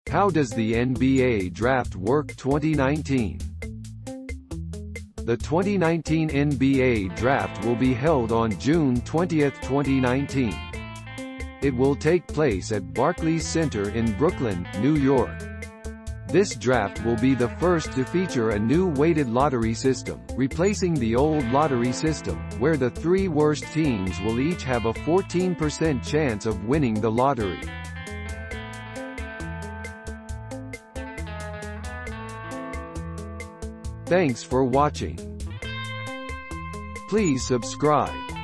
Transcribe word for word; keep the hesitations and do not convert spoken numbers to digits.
How does the N B A Draft work twenty nineteen? The twenty nineteen N B A Draft will be held on June twentieth, twenty nineteen. It will take place at Barclays Center in Brooklyn, New York. This draft will be the first to feature a new weighted lottery system, replacing the old lottery system, where the three worst teams will each have a fourteen percent chance of winning the lottery. Thanks for watching. Please subscribe.